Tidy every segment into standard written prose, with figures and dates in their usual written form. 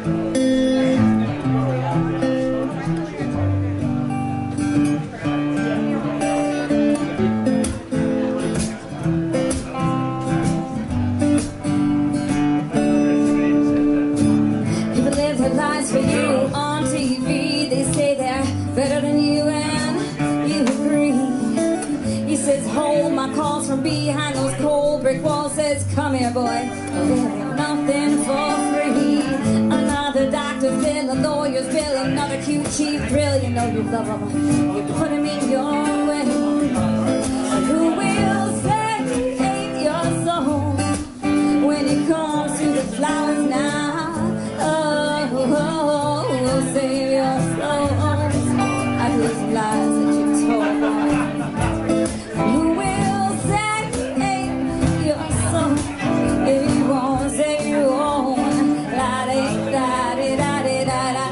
Lies for you on TV. They say they're better than you and you agree. He says hold my calls from behind those cold brick walls. Says come here boy, there's nothing for free. Another doctor's bill, a lawyer's bill, another cute cheap thrill. You know you love him, you put him in your way. Who will save your soul when it comes to the flowers now? Save your soul. I do those lies that you told. Who will save your soul if you won't save your own? La-di-da-di-da-di-da-da-da.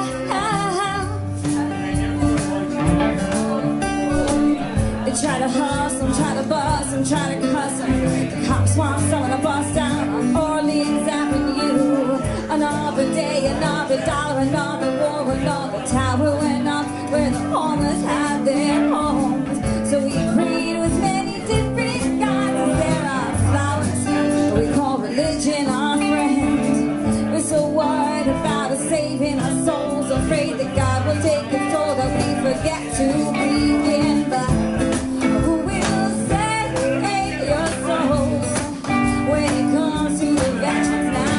They try to hustle, try to bust, and try to cuss them. The cops want someone to bust down on Orleans Avenue. Another day, another dollar, another war, another tower went up where the homeless have their homes. So we prayed with many different gods, and there are flowers we call religion our friend. We're so worried about us saving our souls, afraid that God will take us so that we forget to begin. But who will save your souls when it comes to the veterans now?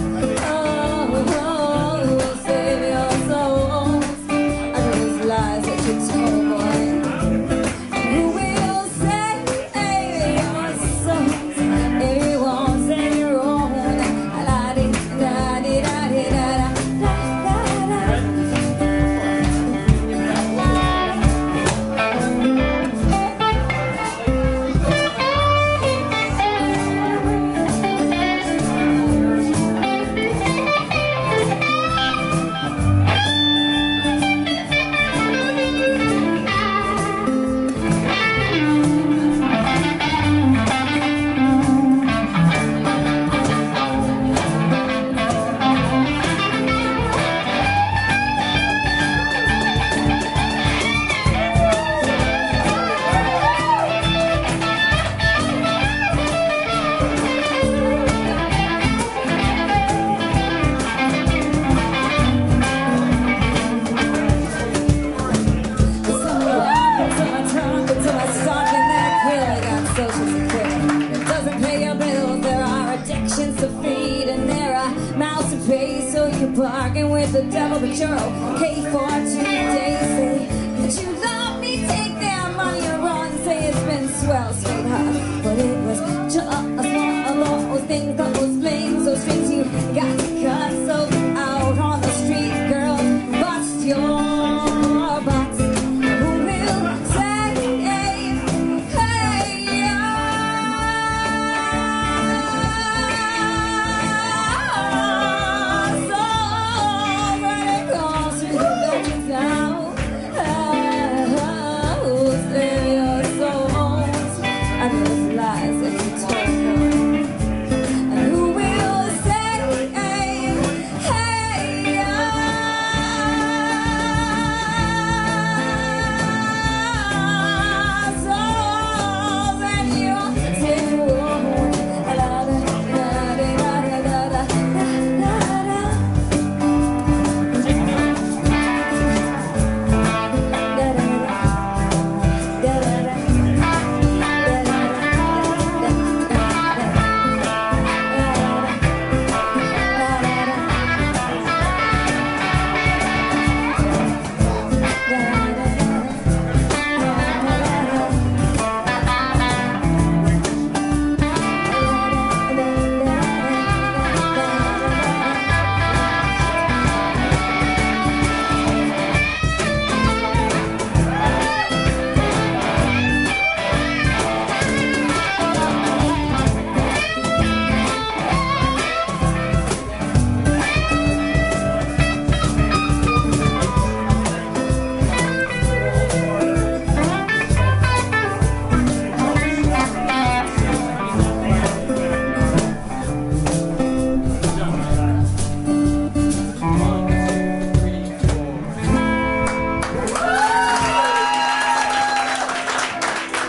Bargain with the devil, but you're okay for 2 days. Say that you love me, take their money and run. Say it's been swell, sweetheart, but it was just one of those things, those flings, those strings you got to cut. So out on the street, girl, bust your butts. Who will save? Hey, lies that you told. And who will save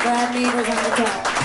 Brad Mead was on the top.